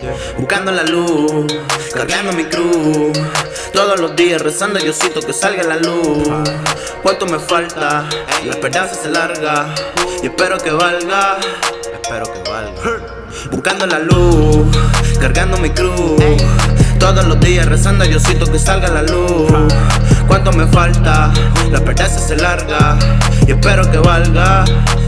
Buscando la luz, cargando mi cruz. Todos los días rezando Diosito que salga la luz. ¿Cuánto me falta? La esperanza se larga y espero que valga. Buscando la luz, cargando mi cruz. Todos los días rezando Diosito que salga la luz. ¿Cuánto me falta? La esperanza se larga y espero que valga.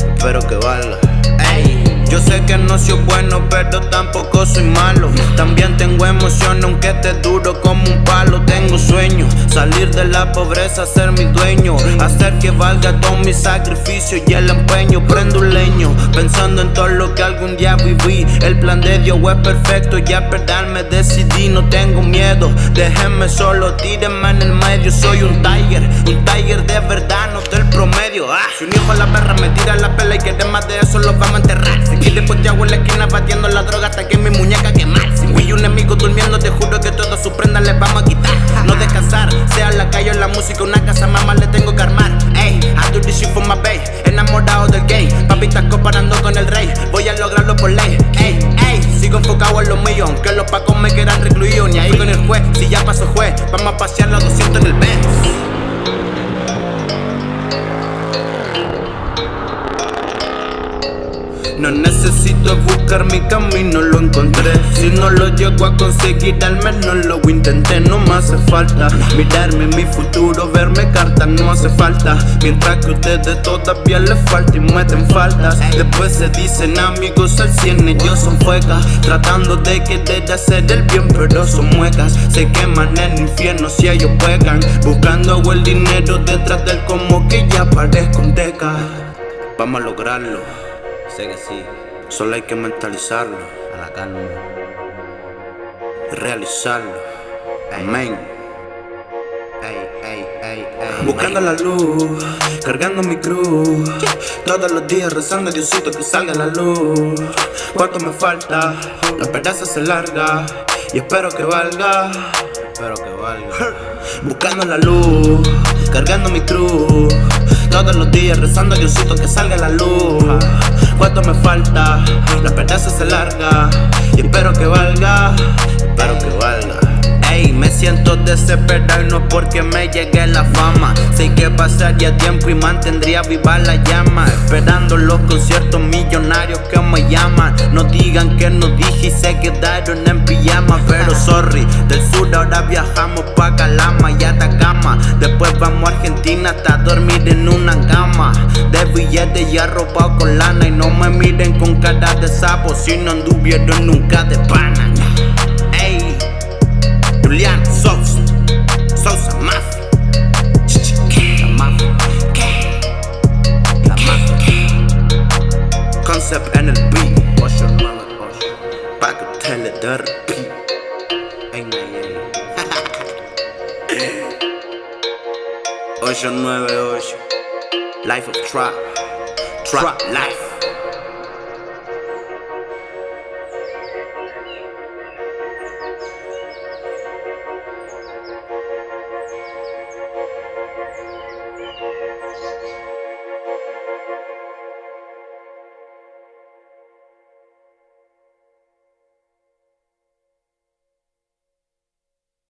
Yo sé que no soy bueno, pero tampoco soy malo. También tengo emoción, aunque esté duro como un palo. Tengo sueño, salir de la pobreza, ser mi dueño. Hacer que valga todo mi sacrificio y el empeño. Prendo un leño, pensando en todo lo que algún día viví. El plan de Dios es perfecto, ya verdad me decidí. No tengo miedo, déjenme solo, tírenme en el medio. Soy un tiger de verdad, no del promedio. Si un hijo a la perra me tira la pela y quiere más de eso, los vamos a enterrar. Y después te hago en la esquina batiendo la droga hasta que mi muñeca quemar. Si fui un enemigo durmiendo, te juro que todas sus prendas les vamos a quitar. No descansar, sea la calle o la música, una casa mamá le tengo que armar. Ey, I do this shit for my bae, enamorado del gay. Papitas comparando con el rey, voy a lograrlo por ley. Ey, sigo enfocado en lo mío, aunque los pacos me quieran recluido. Ni ahí con el juez, si ya pasó juez, vamos a pasear los 200 en el Benz. No necesito buscar mi camino, lo encontré. Si no lo llego a conseguir, al menos lo intenté. No me hace falta mirarme en mi futuro, verme cartas, no hace falta. Mientras que ustedes todavía les falta y meten faltas. Después se dicen amigos al 100, ellos son fuecas, tratando de querer hacer el bien, pero son muecas. Se queman en el infierno si ellos pecan, buscando el dinero detrás del como que ya parezco un teca. Vamos a lograrlo. Sé que sí, solo hay que mentalizarlo, a la calma, y realizarlo. Amén. Buscando la luz, cargando mi cruz. Todos los días rezando a Diosito que salga la luz. ¿Cuánto me falta? La esperanza se larga y espero que valga. Buscando la luz, cargando mi cruz. Todos los días rezando a Diosito que salga la luz. ¿Cuánto me falta? La esperanza se larga y espero que valga. Ey, me siento desesperado y no porque me llegue la fama. Sé que pasaría tiempo y mantendría viva la llama, esperando los conciertos millonarios que me llaman. No digan que no dije y se quedaron en pijama, pero sorry, del sur ahora viajamos pa' Calama y Atacama. Después vamos a Argentina hasta dormir en una cama de billetes ya robado con lana. Y no me miren con cara de sapo si no anduvieron nunca de pana. Ey, Julián Sousa Mafia. La mafia. Concept en el beat. Pa' que te le dé repeat. 898 Life of Trap Life.